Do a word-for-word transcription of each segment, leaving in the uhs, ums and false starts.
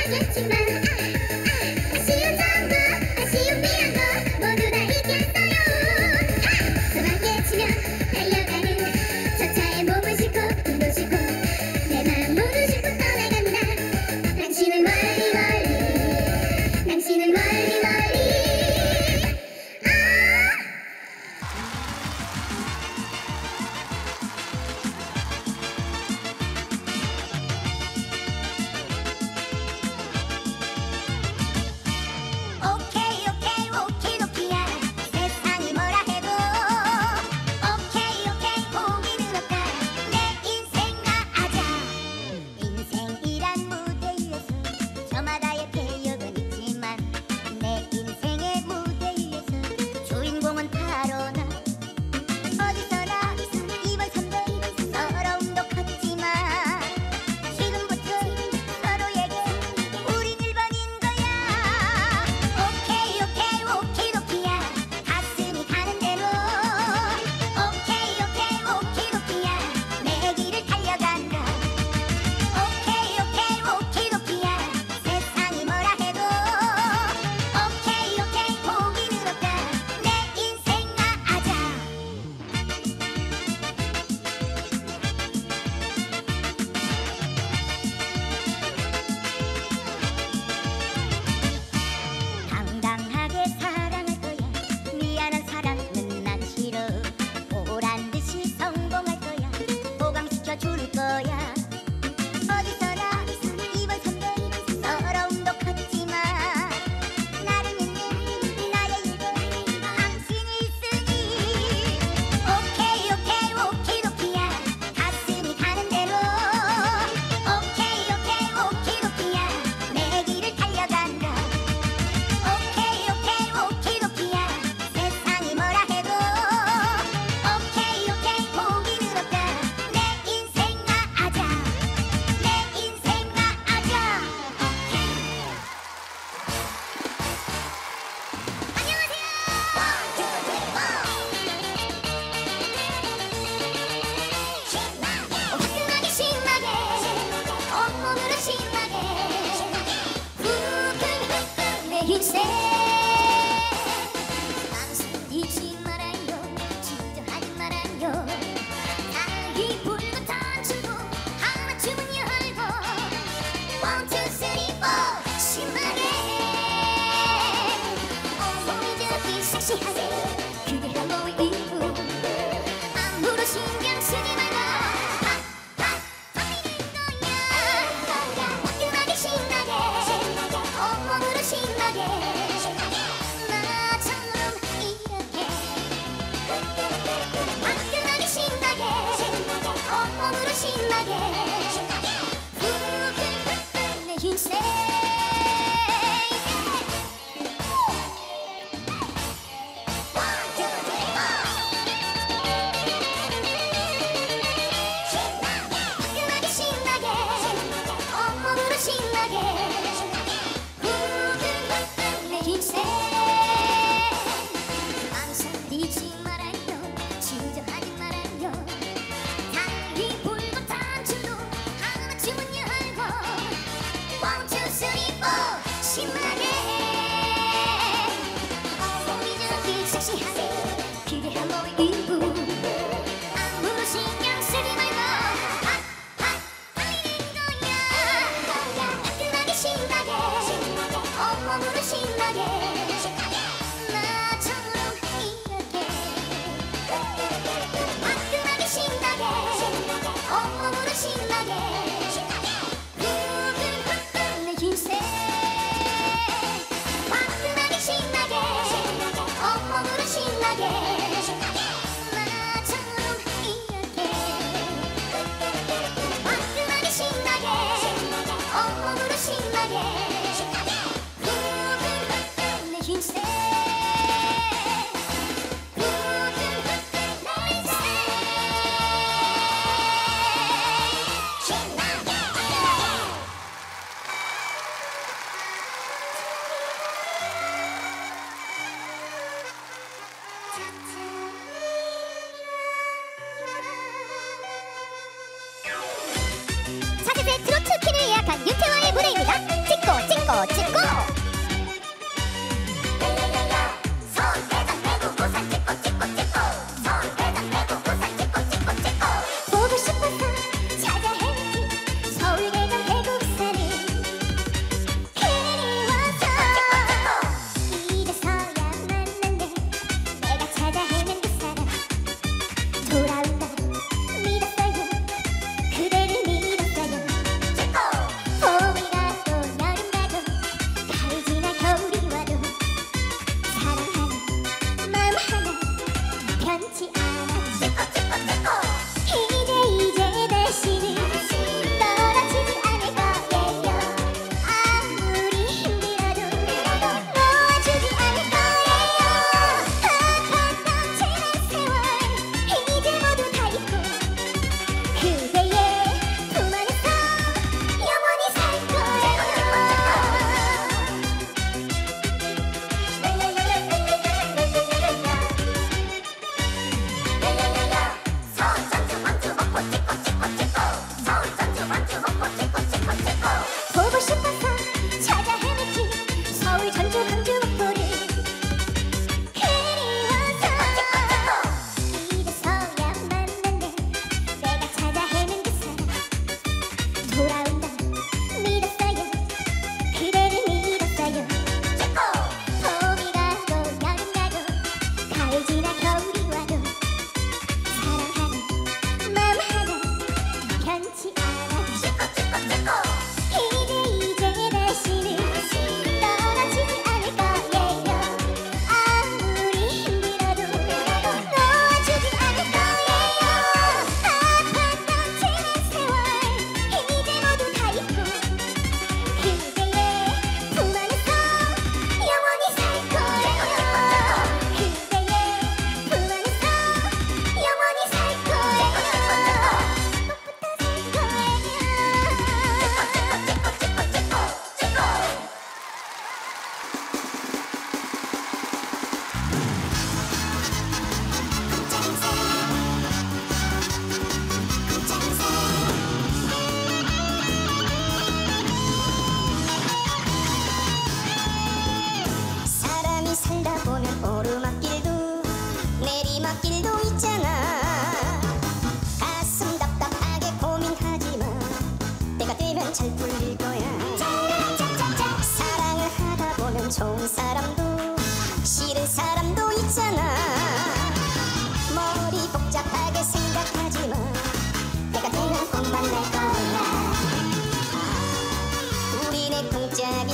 차세대 트로트 퀸을 예약한 윤태화의 무대입니다. 찍고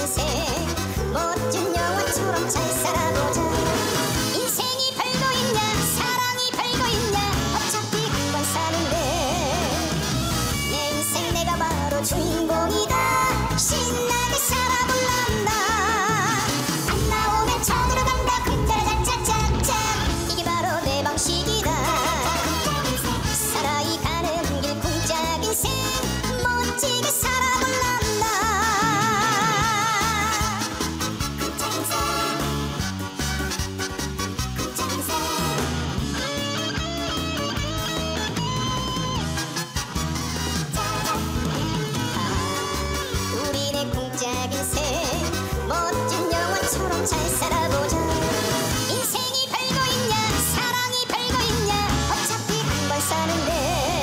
인생 멋진 영화처럼 잘 살아보자. 인생이 별거 있냐 사랑이 별거 있냐 어차피 한 번 사는데 내 인생 내가 바로 주인공이다. 신나게 살아볼란다. 안 나오면 저으로 간다. 쿵짜라짜짜짜짜 이게 바로 내 방식이다. 사라이 가는 길 쿵짝 인생 멋지게 살아볼란다. 쿵짝 인생 쿵짝 인생 우리네 쿵짝 인생 멋진 영화처럼 잘 살아보자. 인생이 별거 있냐 사랑이 별거 있냐 어차피 한 번 사는데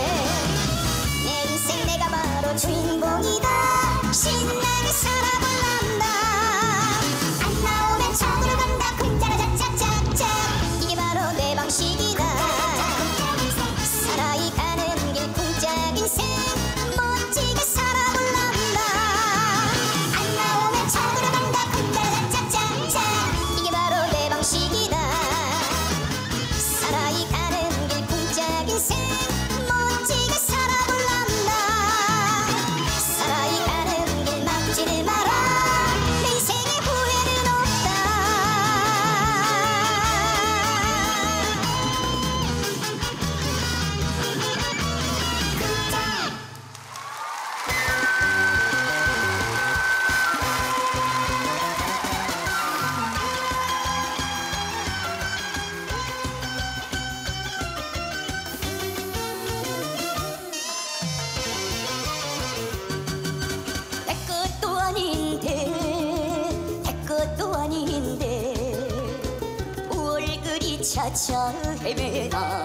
내 인생 내가 바로 주인공이다. 신나게 살아볼란다. 안 나오면 저으로 간다. 쿵짜라짜짜짜짜 이게 바로 내 방식이다. 사라이 가는 길 쿵짝 인생 멋지게 살아볼란다. 안 나오면 저으로 간다. 쿵짜라짜짜짜 이게 바로 내 방식이다. 사라이 가는 길 쿵짝 인생 멋지게 살아볼란다. 사라이 가는 길 막지를 마라. 내 인생에 후회는 없다. 내 것도 아닌데 내 것도 아닌데 뭘 그리 찾아 헤매나.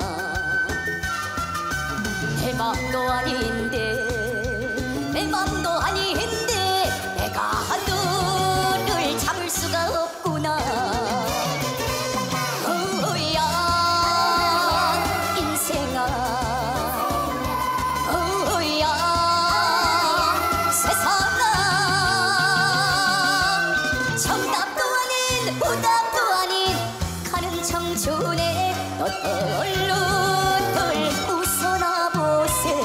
내 맘도 아닌데 내 맘도 아닌데 내가 하늘을 잡을 수가 없구나. 어야 인생아 어야 세상아 정답도 아닌 오답도 아닌 가는 청춘에 너 얼른 웃어나 보세.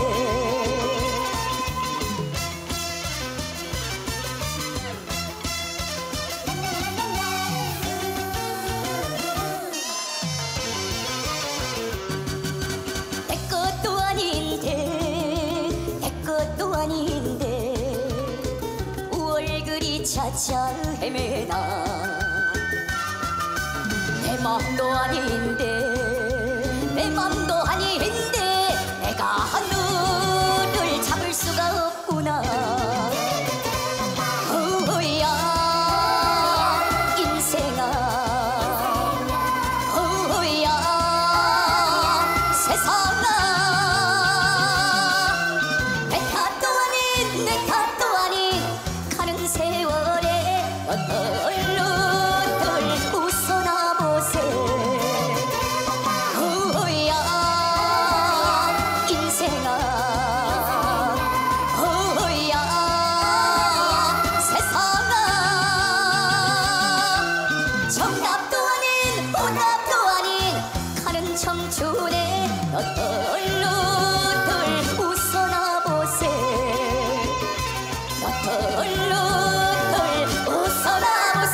내 것도 아닌데 내 것도 아닌데 뭘 그리 찾아 헤매나. 내 맘도 아닌데 내 맘도 아닌데 내가 하늘을 잡을 수가 없구나. 어야 인생아 어야 세상아 내 탓도 아닌 내 탓도 아닌 가는 세월에 너 얼른 웃어나 보세. 어야 인생아 어야 세상아 정답도 아닌 오답도 아닌 가는 청춘에 너 얼른 웃어나 보세. 너 얼른 웃어나 보세.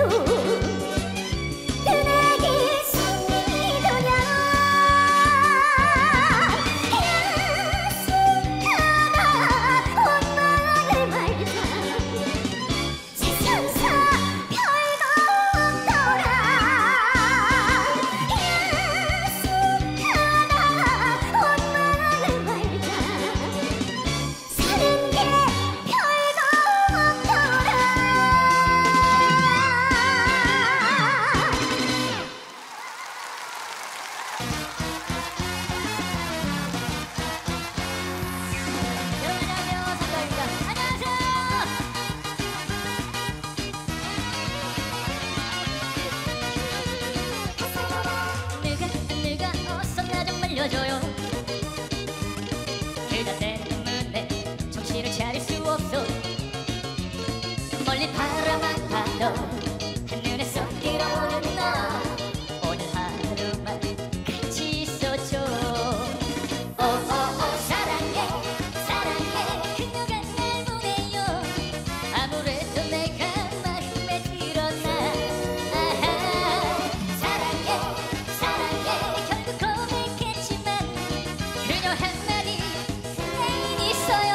그네길 손님이 되면 야속하다 원망을 말자 지천사 별거 없더라 야속하다 원망을 말자 사는 게 별거 없더라. 여러분 안녕하세요. 상가입니다. 안녕하세요. 누가 누가 어서 나 좀 말려줘요. 그가 때문에 정신을 차릴 수 없어. 멀리 바라만 봐도 한눈에 쏙 들어오는 너 오늘 하루만 같이 있어줘. 오오오 사랑해 사랑해 그녀가 날 보내요. 아무래도 내가 마음에 들었나. 아하 사랑해 사랑해 결국 고백했지만 그녀 한마디 애인 있어요.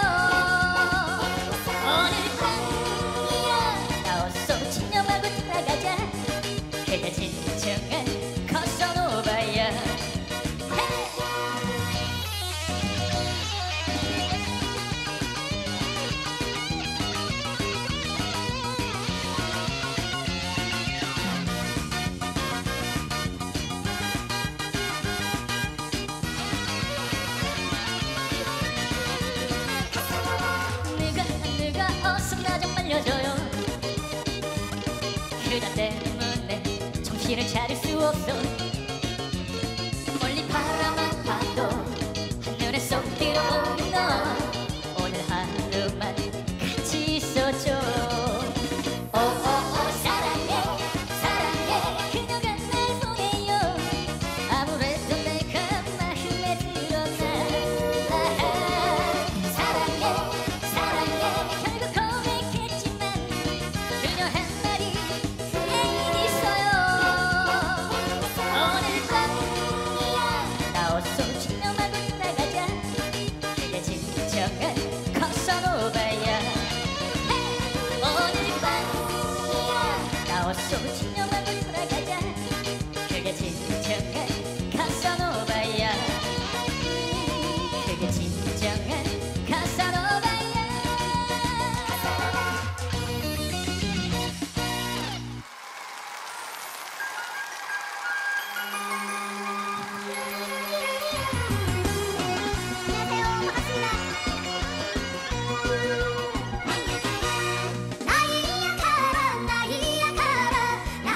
오늘 밤이야 나와서 집념하고 돌아가자. 그게 진정한 커서노바야. 누가 누가 어서 나 좀 말려줘요. 그가 때문에 정신을 차릴 수 없어. 멀리 바라만 봐도 한눈에 쏙 들어오는 너 오늘 하루만 같이 있어줘. 오오오 사랑해 사랑해 그녀가 날 보내요. 아무래도 내가 마음에 들었나. 아하 사랑해 사랑해 결국 고백했지만 그녀 한마디 애인 있어요. 오늘 밤이야 나와서 집념하고 돌아가자. 그게 진정한 커서노바야. 오늘 밤이야 나와서 집념하고 돌아가자. 그게 진정한 카사노바야. 그게 진정한 카사노바야. 안녕하세요. 반갑습니다. 나이야 가라 나이야 가라 나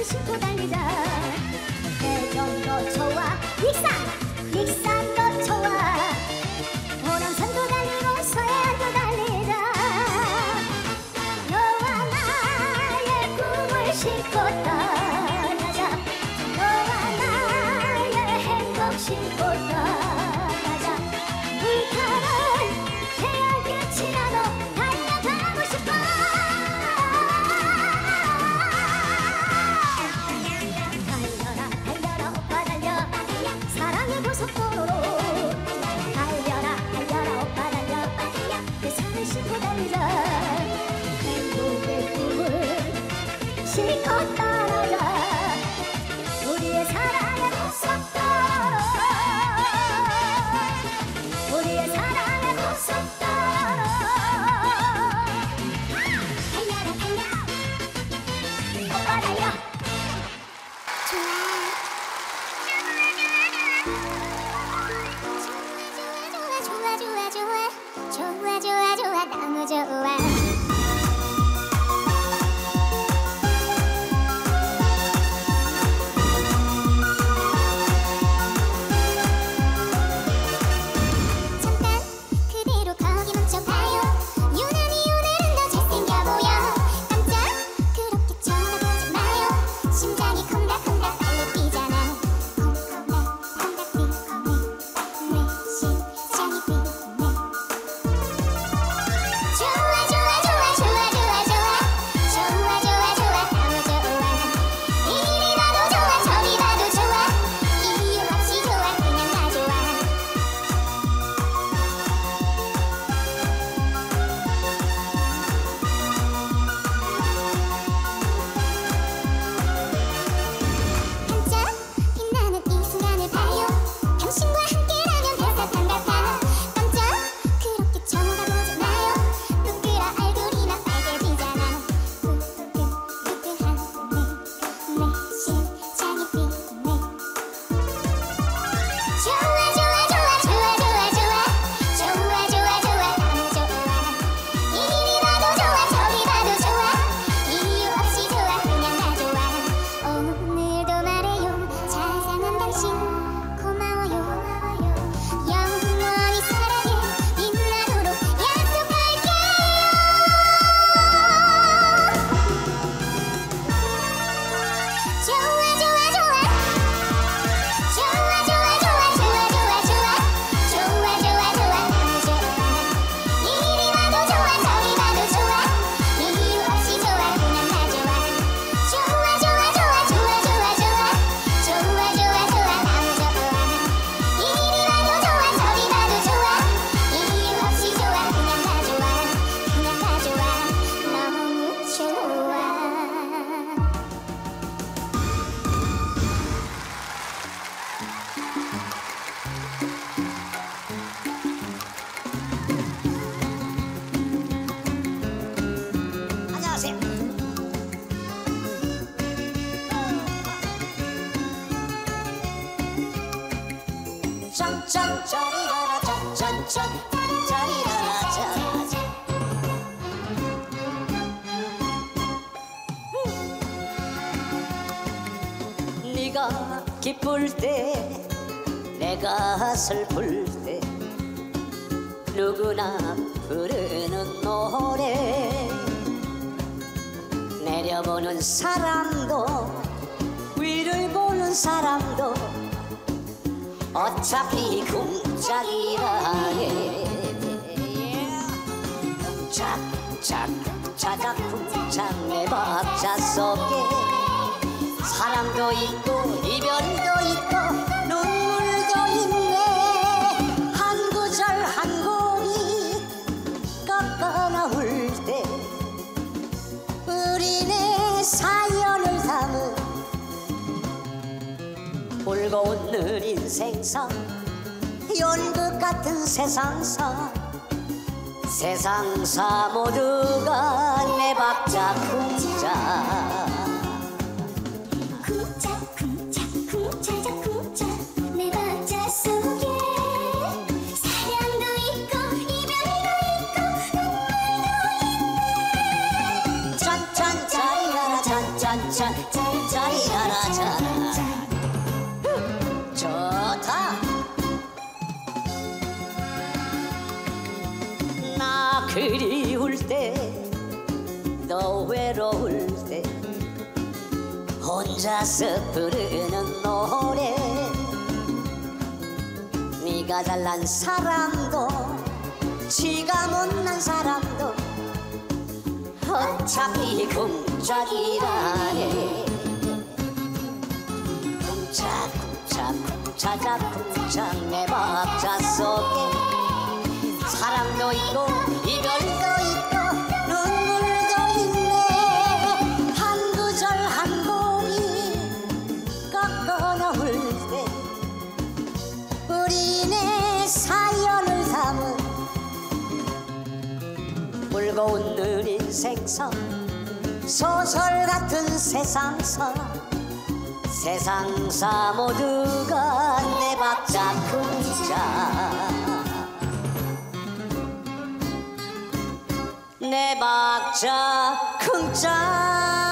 싣고 달리자. 해전도 좋아 익산 익산도 좋아. 호남선도 달리고 서해안도 달리자. 너와 나의 꿈을 싣고 떠나자. 너와 나의 행복 싣고 떠나자. 불타는 태양 끝이라도 달려가고 싶어. 달려라 달려라 오빠 달려. 사랑의 고속도로로 달려라 달려라 오빠 달려. 내 손을 싣고 달리자. 행복의 꿈을 싣고 떠나자. 우리의 사랑의 고속도로로 우리의 사랑의 고속도로로 달려라 달려 오빠 달려. 좋아 좋아 좋아 좋아 좋아 좋아 좋아 너무 좋아. 잠깐 그대로 거기 멈춰봐요. 유난히 오늘은 더 잘생겨 보여. 깜짝 그렇게 쳐다보지 마요. 심장이 콩닥콩닥 빨리 뛰잖아. 콩콩닥 콩닥 뛰네. 내 심장이 뛰네. 좋아 좋아 좋아 좋아 좋아 좋아 좋아 좋아 좋아 너무 좋아. 이리 봐도 좋아 저리 봐도 좋아. 이유 없이 좋아 그냥 다 좋아. 반짝 빛나는 이 순간을 봐요. 당신과 함께라면 별사탕 같아. 깜짝 그렇게 쳐다보지 마요. 부끄러 얼굴이 막 빨개지잖아. 부끄부끄한 내, 내 심장이 뛰네. 좋아 좋아 좋아 좋아 좋아 좋아 좋아 좋아 좋아 너무 좋아. 이리 봐도 좋아 저리 봐도 좋아. 이유 없이 좋아 그냥 다 좋아. 오늘도 말해요 자상한 당신 고마워요. 영원히 사랑해 빛나도록 약속할게요. 좋아 좋아 좋아 좋아 좋아 좋아 좋아 좋아 좋아 좋아 좋아 좋아 너무 좋아. 이리 봐도 좋아 저리 봐도 좋아. 이유 없이 좋아 그냥 다 좋아. 좋아 좋아 좋아 좋아 좋아 좋아 좋아 좋아 좋아 너무 좋아. 이리 봐도 좋아 저리 봐도 좋아. 이유 없이 좋아 그냥 다 좋아. 그냥 다 좋아 너무 좋아. 안녕하세요. 짠짠 짜리라라 짠짠짠 짜리라라 짠. 네가 기쁠 때 내가 슬플 때 누구나 부르는 노래. 내려보는 사람도 위를 보는 사람도 어차피 궁짝이라 해. 짝짝 자작 궁짝 내 박자 속에 사랑도 있고 이별도 있고 눈물도 있네. 한 구절 한 곡이 꺾어 나올 때 우리네 사연을 담은 불고 느린 생사 연극 같은 세상사 세상사 모두가 내 박자 궁짝 쿵짝 쿵짝 쿵짝짝 쿵짝 내 박자 속에 사랑도 있고 이별도 있고 눈물도 있네. 짠짠 짜리라라 짠짠짠 짜리짜리 외로울 때 혼자서 부르는 노래. 네가 잘난 사람도 지가 못난 사람도 어차피 궁짝이라네. 궁짝 궁짝 궁차자 궁짝 내 박자 속에 사랑도 있고 이별도 있고 눈물도 있네. 한 구절 한 곡이 꺾어 놓을 때 우리네 사연을 담은 울고 웃는 인생선 소설 같은 세상사 세상사 모두가 내 박자 궁짝 내 박자 궁짝.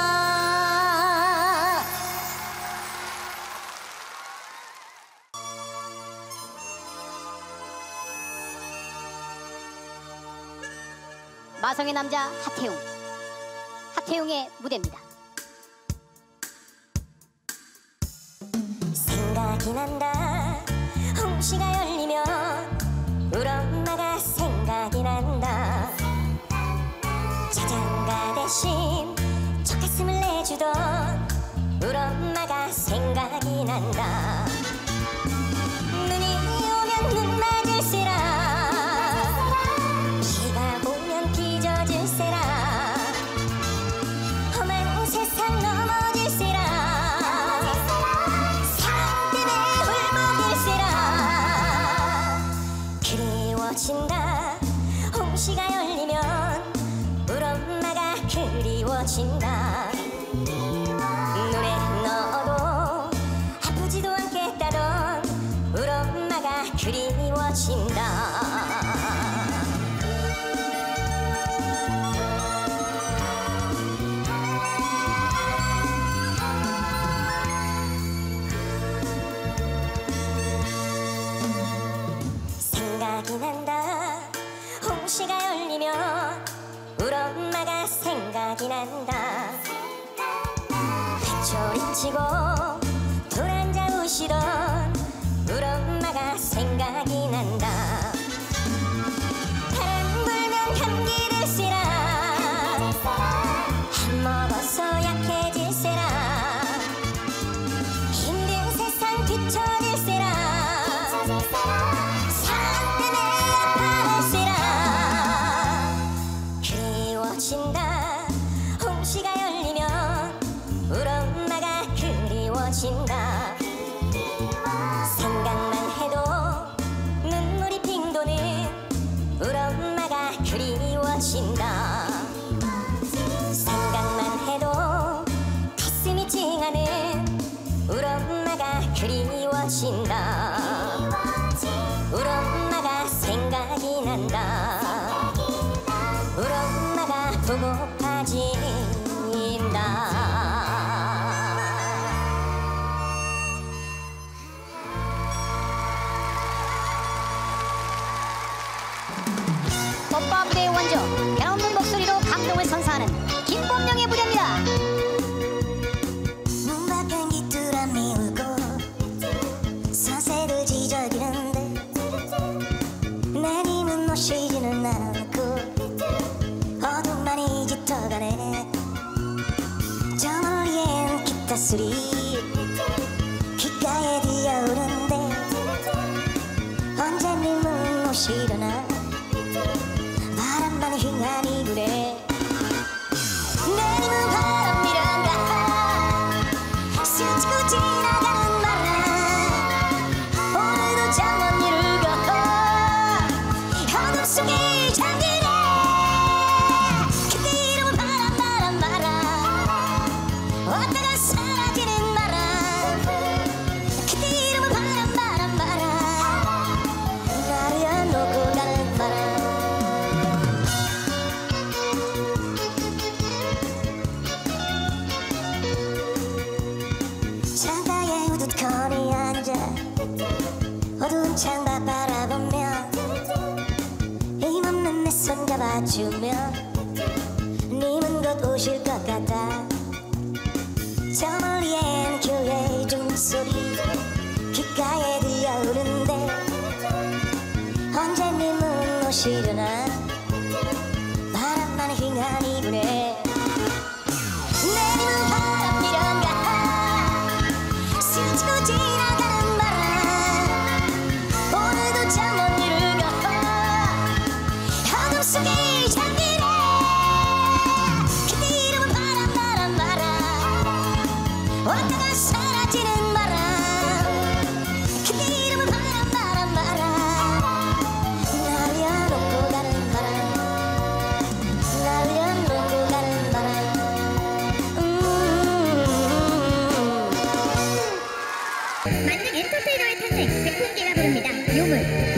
마성의 남자 하태웅, 하태웅의 무대입니다. 생각이 난다. 홍시가 열리면 우리 엄마가 생각이 난다. 자장가 대신 젖가슴을 내주던 우리 엄마가 생각이 난다. 눈이 오면 눈 맞을세라. 비가 오면 빚어질세라. 험한 세상 넘어질세라. 사랑 때문에 울먹일세라. 그리워진다. 홍시가 열리면 우리 엄마가 그리워진다. 눈에 넣어도 아프지도 않겠다던 우리 엄마가 그리워진다. 생각이 난다. 홍시가 열리면 우리 엄마가 생각이 난다. 회초리치고 돌아앉아 우시던 우리 엄마가 생각이 난다. 바람 불면 감기 들세라. 밥 먹어서 약해질세라. 힘든 세상 뒤처질세라. 사랑 때문에 아파할세라. 그리워진다. 홍시가 열리면 우리 엄마가 그리워진다. 생각만 해도 눈물이 핑 도는 우리 엄마가 그리워진다. 생각만 해도 가슴이 찡하는 우리 엄마가 그리워진다. 우리 엄마가 생각이 난다. 우리 엄마가 보고파진다. 오빠 무대의 원조, 변함없는 목소리로 감동을 선사하는 김범용의 무대입니다. 문 밖은 귀뚜라미 울고 서새도 지저귀는데 내님은 오시지는 않고 어둠만이 짙어가네. 저 멀리엔 기타 소리 귓가에 들려오는데 언제님은 오시려나. 바람만 휘날이 부네. 내님은 바람이란가 스치고 지나가는 바람. 오늘도 잠 못 이루고 어둠 속에 잠기네. 그때 이름은 바람 바람 바람. 왔다가 사라지는 바람. 그때 이름은 바람 바람 바람. 나를 놓고 가는 바람. 창가에 우두커니 앉아 어두운 창밖 바라보며 힘없는 내 손 잡아주며 님은 곧 오실 것 저 멀리엔 교회의 종소리 귓가에 들려오는데 언제 눈은 오시려나 바람만 휑한 이분에 내리는 바람이란가 스치고 지나가는 바람 오늘도 잠 못 이루고 어둠 속에 잠기네 그대 이름은 바람 바람 바람 왔다가 사라지는 바람 그대 이름은 바람 바람 바람 날려놓고 가는 바람 날려놓고 가는 바람 만능 엔터테이너의 탄생 백풍기가 부릅니다. 요물.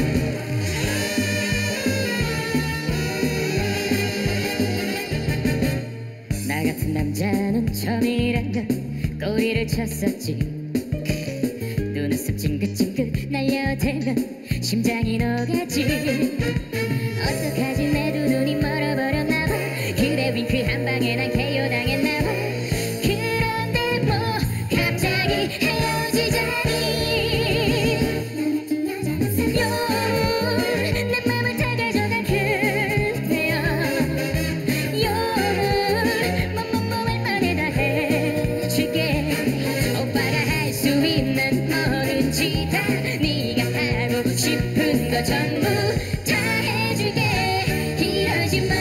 나 같은 남자는 처음이란 걸 꼬리를 쳤었지. 눈웃음 찡긋찡긋 날려대면 심장이 녹았지. 어떡하지 내 두 눈이 멀어버렸나봐. 그대 윙크 한 방에 난 케어당했나봐. 그런데 뭐 갑자기 헤어지자니. 요물 내 맘을 다 가져간 그대여. 요물 몸몸몸을 만에 다 해줄게. 오빠가 할 수 있는 뭐든지 다 네가 하고 싶은 거 전부 다 해줄게. 이러지 마.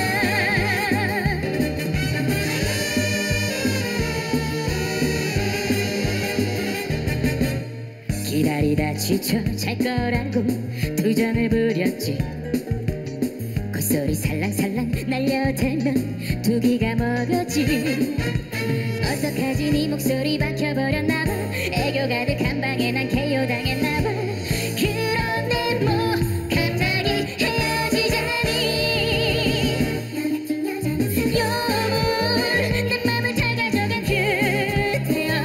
기다리다 지쳐 잘 거라고 투정을 부렸지. 콧소리 살랑살랑 날려대면 두 귀가 먹었지. 어떡하지 네 목소리 박혀버렸나봐. 애교 가득한 방에 난 케어 당했나봐. 그런데 뭐 갑자기 헤어지자니. 요물 내 맘을 다 가져간 그대여.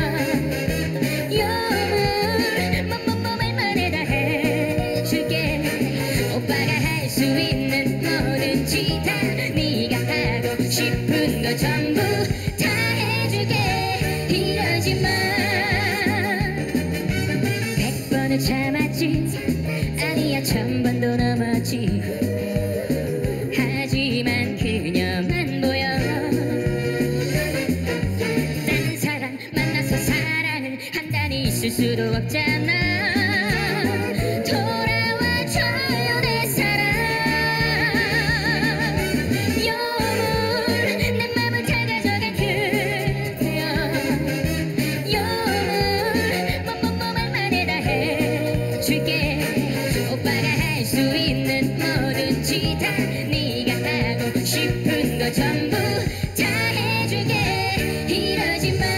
요물 몸몸몸을 만에 다 해줄게. 오빠가 할 수 있는 뭐든지 다 네가 하고 싶은 거 전부 다 해줄게. 이러지 마. 백 번을 참았지. 아니야 천 번도 넘었지. 하지만 그녀만 보여. 다른 사람 만나서 사랑을 한다니 있을 수도 없잖아. 돌아와줘요 내 사랑. 요물 내 맘을 다 가져간 그대여. 요물 몸몸몸을 만에 다 해줄게. 오빠가 할 수 있는 뭐든지 다 네가 하고 싶은 거 전부 다 해줄게. 이러지 마.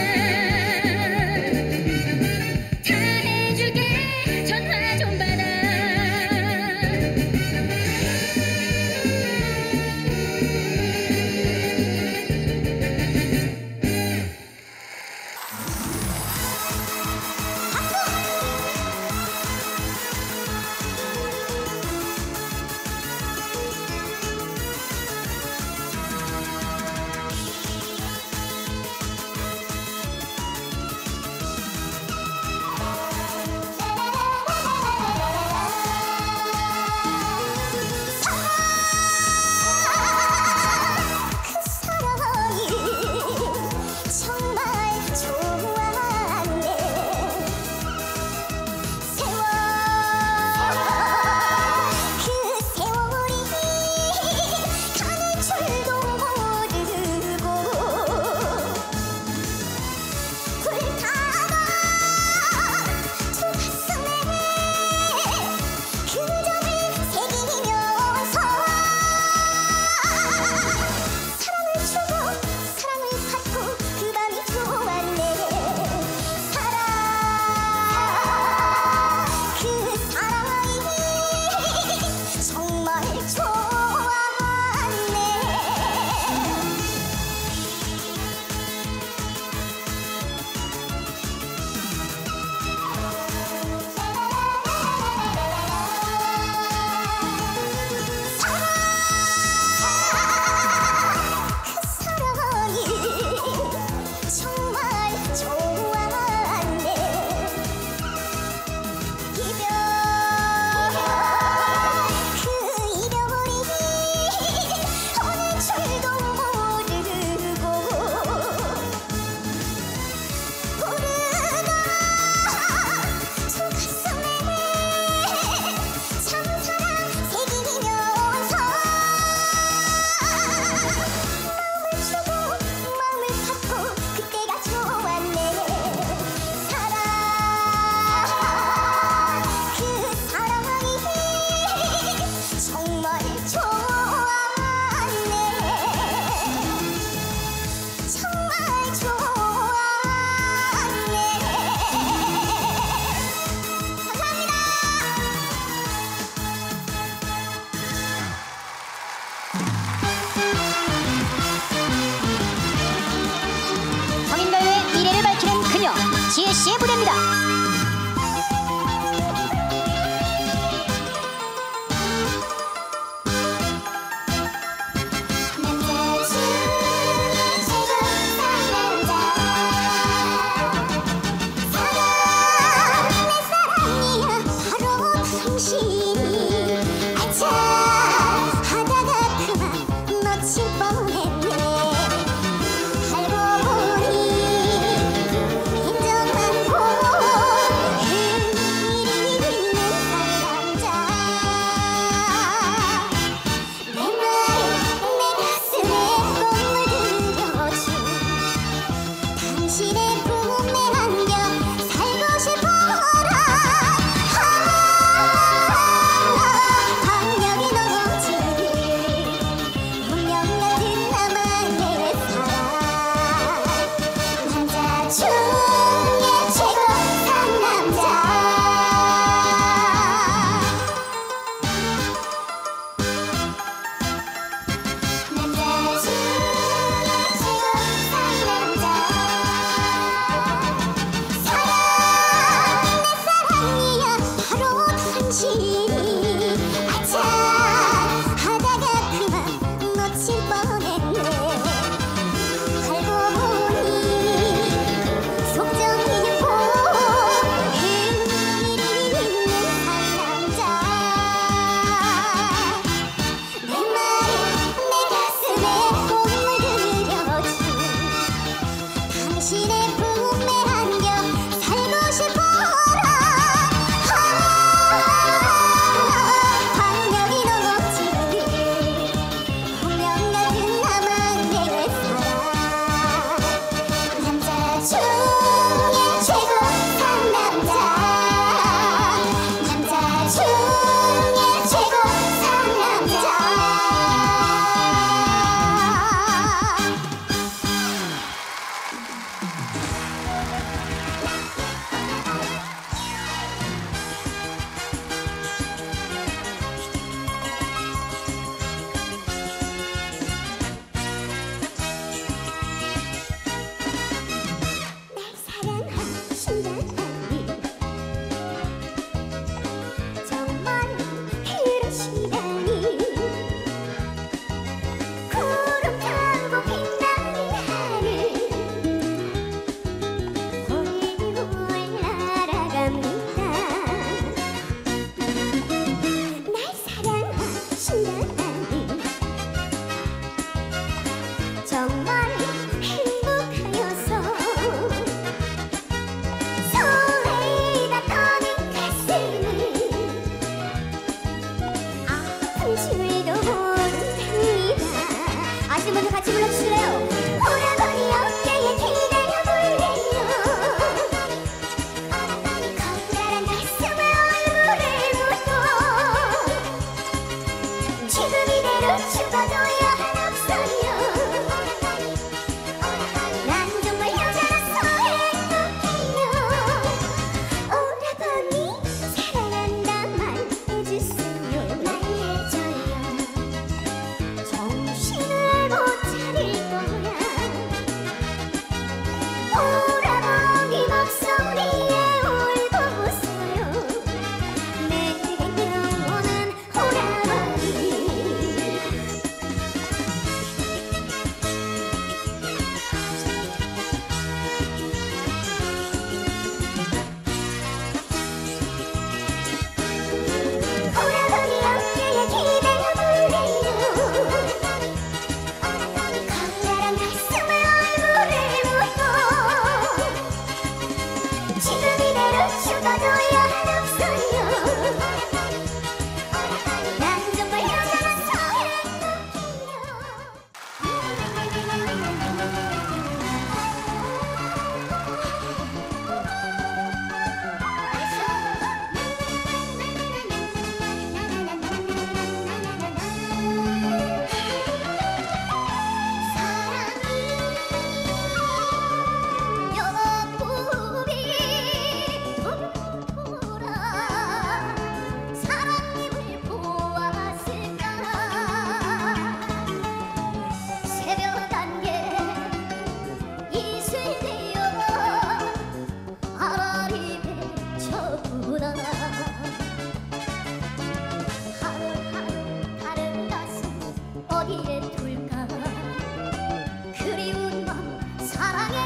다 해줄게. 전화 좀 받아. 정말 좋아하네. 감사합니다. 성인가요의 미래를 밝히는 그녀 지혜씨의 무대입니다.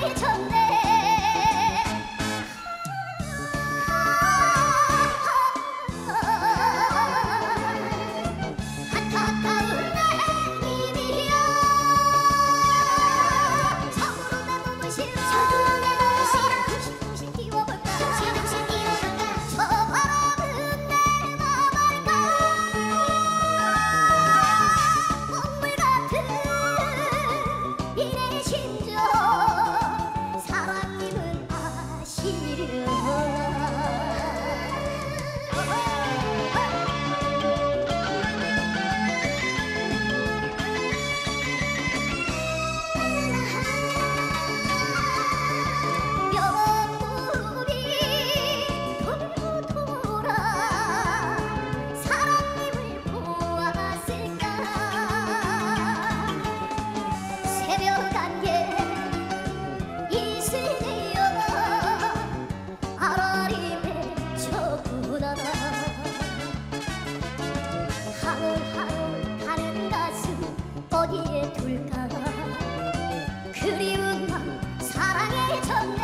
사랑해졌네. 안타까운 내 입이여 참으로 내 몸을 실어 쿵신쿵신 띄워볼까 저 바람은 내 맘알까 눈물 같은 이내 심정 사랑님은 아시려. 명물이 돌고 돌아 사랑님을 보았을까. 새벽 안개 이슬 내어 아라리에 젖구나. 하늘하늘 가는 가슴 어디에 둘까. 그리운 맘 사랑해졌네.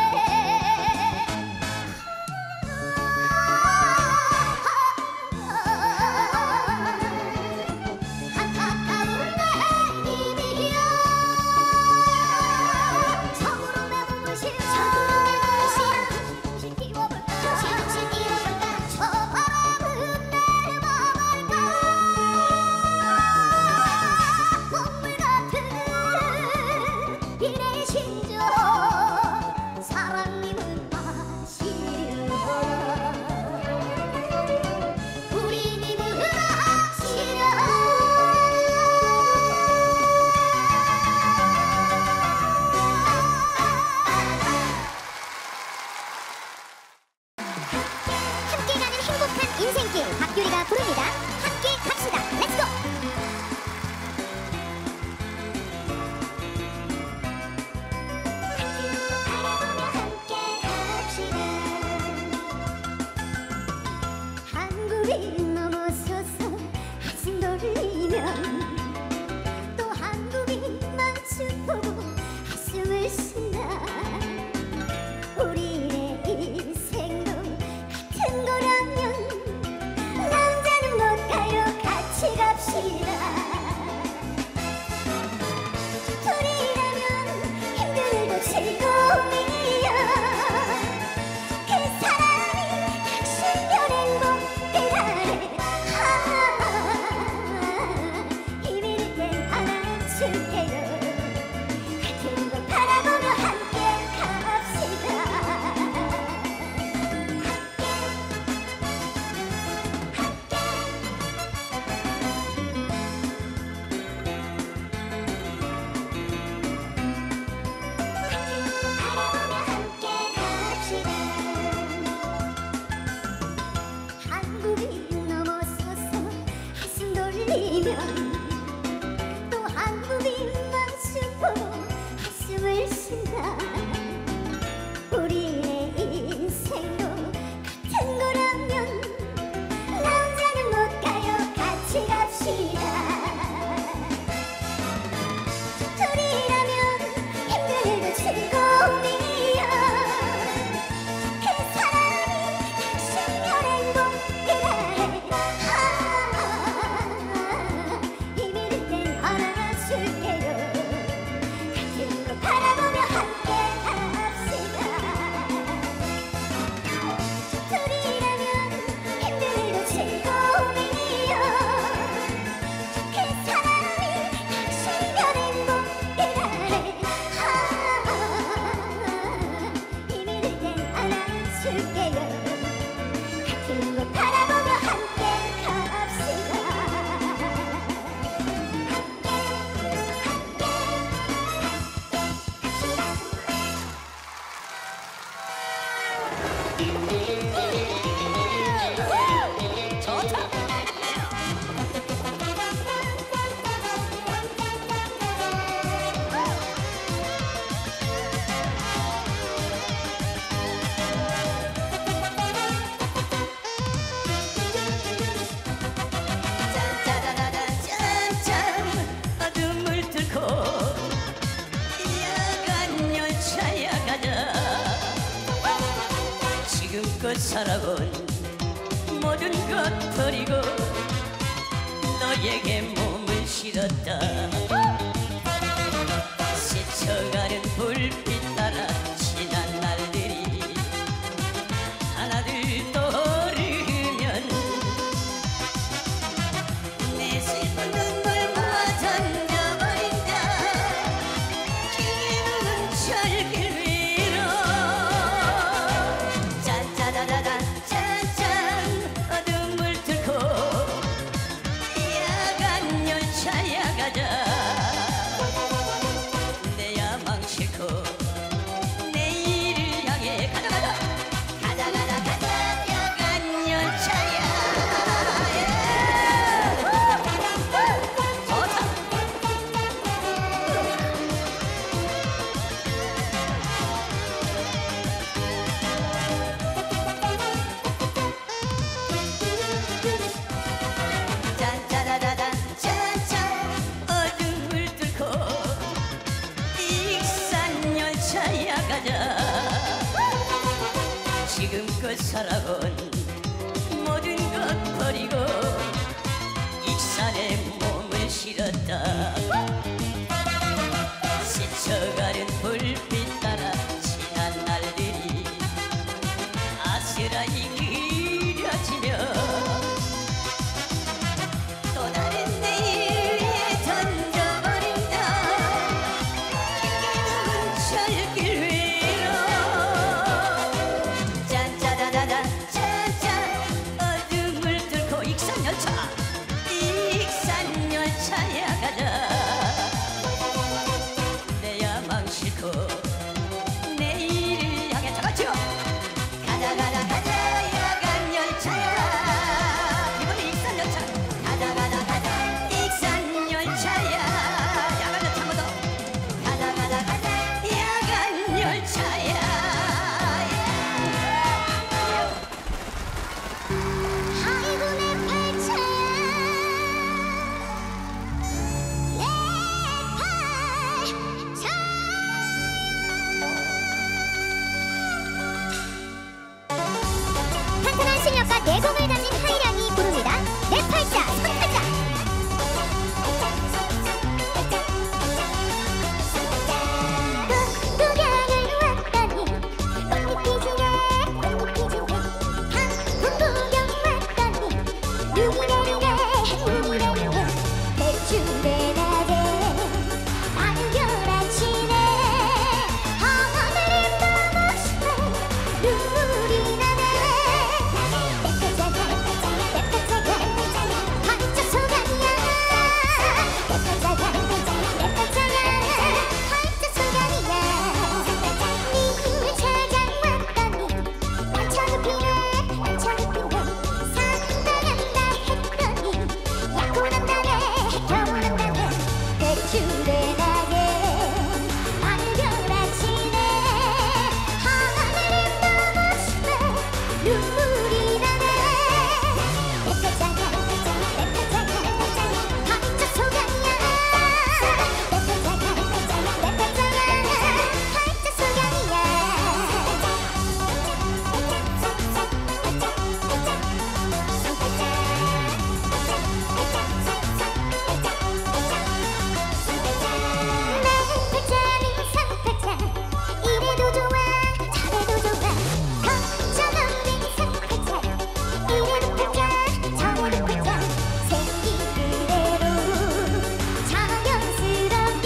안타까운 내 입이여 참으로 내 몸을 실어 쿵신쿵신 띄워볼까 저 바람은 내 맘알까 눈물 같은 이내 심정 사랑님은 아시려. 우리 님은 아시려. 함께 가는 행복한 인생길 박유리가 부릅니다. 함께 갑시다. 렛츠고. 한국이 넘어서서 한숨 돌리면 또 한국이 마주보고 한숨을 쉰다. 우리의 인생도 같은 거라면 남자는 못 가요. 같이 갑시다. 둘이라면 힘들고 즐거움이야. 그 사람이 당신별 행복이라네. 힘일 땐 안아줄게요. 같은 걸 바라보며 함께 갑시다. 한국이 넘어서서 한숨 돌리면 또 한국이 마주보고 한숨을 쉰다. 우리의 인생도 같은 거라면 남자는 못 가요. 같이 갑시다. 둘이라면 힘들고 즐거움이야. 그 사람이 당신별 행복이라네. 힘일 땐 안아줄게요. 같은 걸 바라보며 함께 지금껏 살아온 모든 것 버리고 너에게 몸을 실었다. 스쳐가는 불빛 따라 지난 날들이 하나둘 떠오르면 내 슬픈 눈물 모아 던져버린다. 길게 묻은 철길 위로 짠짜자자잔 짠짠 어둠을 뚫고 야간 열차야 가자. 내 야망 싣고 내일을 향해 가자 가자 가자 가자 가자 야간 열차야. 좋다. 짠짜자자잔 짠짠 어둠을 뚫고 익산 열차야 가자. 지금껏 살아온 모든 것 버리고 익산에 몸을 실었다. 스쳐가는 불빛 따라 지난 날들이 아스라이 그려지며 또 다른 내일 위에 던져버린다. 길게 묵은 철길 위로 짠짜자자잔 짠짠 어둠을 뚫고 익산 열차 익산 열차야 가자. 내 야망 싣고 내일을 향해 다 같이요. 가자 가자 가자 야간 열차야. 이번에 익산 열차 가자 가자 가자 익산 열차야. 야간 열차 한 번 더 가자 가자 가자 야간 열차야. 아이고 내 팔자야 탄탄한 실력과 내공을 가진 하이량이 부릅니다. 내 팔자 손팔자. 구경을 왔더니 꽃잎 피지네 꽃잎 피지네. 한국 구경 왔더니 눈이 내리네 눈이 내리네. 대추의 낮에 안별 아침에 하늘을 보고 싶어 눈물이 나네. 내 팔자가 내 팔자가 팔자 소감이야. 내 팔자가 내 팔자가 팔자 소감이야. 님을 찾아왔더니 난처는 피네 난처는 피네. 산다간다 했더니 약혼한다네 결혼한다네. 대출의 낮에 안별 아침에 하늘을 보고 싶어 눈물이 나네. 내 팔자가 내 팔자가 팔자 소감이야. 내 팔자가 내 팔자가 팔자 소감이야. 내 팔자는 상팔자. 이래도 좋아 저래도 좋아 걱정 없는 상팔자. 이래도 팔자 저래도 팔자. 생긴 그대로 자연스럽게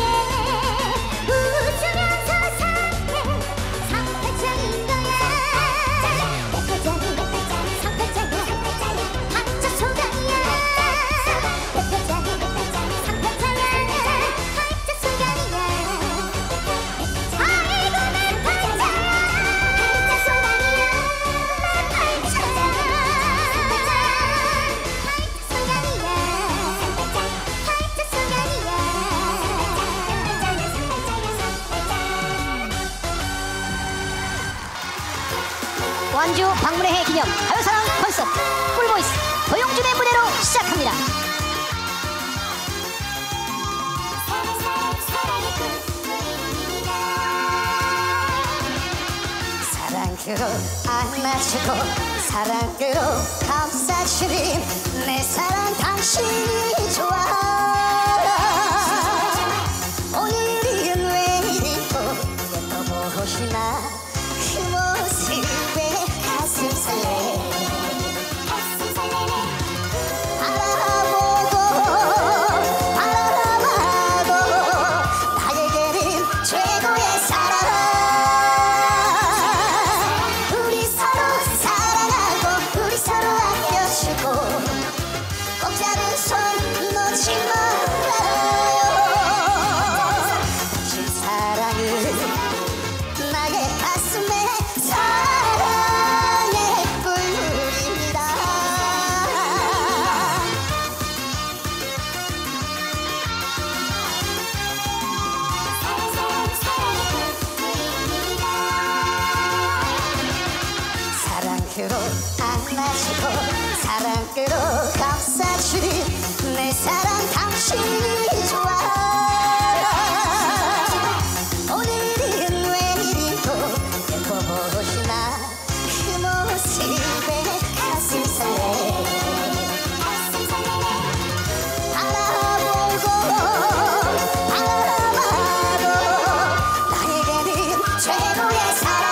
웃으면서 살게 상팔자인 거야. 내 팔자는 상팔자야 팔자 소감이야. 내 팔자는 상팔자야 팔자 소감이야. 아이고 내 팔자 팔자 소감이야. 내 팔자 팔자 소감이야. 팔자 소감이야. 완주 방문의 해 기념 가요사랑 콘서트 꿀보이스 도영준의 무대로 시작합니다. 사랑 사랑으로 안아주고 사랑으로 감싸주린 내 사랑 당신이 좋아. 오늘은 왜 이리 또 예뻐보시나 그 모습에 가슴 설레. 바라보고 바라봐도 나에게는 최고의 사랑. 우리 서로 사랑하고 우리 서로 아껴주고 꼭 잡은 손 놓지 말아요. 당신 사랑은 나의 가슴에 사랑의 꿀물입니다. 사랑으로 안아주고 사랑으로 감싸주린 내 사랑 당신이 좋아. 오늘은 왜 이리 또 예뻐보시나 그 모습에 가슴 설레. 바라보고 바라봐도 나에게는 최고의 사랑.